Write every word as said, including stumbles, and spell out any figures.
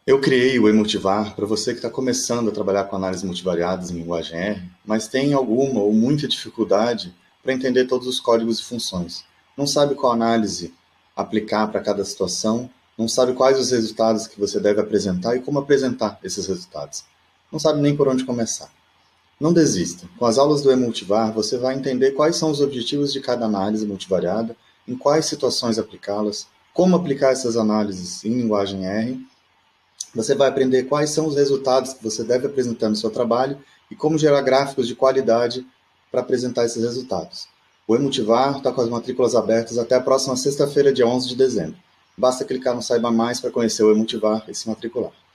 Eu criei o eMultivar para você que está começando a trabalhar com análises multivariadas em linguagem R, mas tem alguma ou muita dificuldade para entender todos os códigos e funções. Não sabe qual análise aplicar para cada situação, não sabe quais os resultados que você deve apresentar e como apresentar esses resultados. Não sabe nem por onde começar. Não desista. Com as aulas do eMultivar, você vai entender quais são os objetivos de cada análise multivariada, em quais situações aplicá-las, como aplicar essas análises em linguagem R. Você vai aprender quais são os resultados que você deve apresentar no seu trabalho e como gerar gráficos de qualidade para apresentar esses resultados. O eMultivar está com as matrículas abertas até a próxima sexta-feira, dia onze de dezembro. Basta clicar no Saiba Mais para conhecer o eMultivar e se matricular.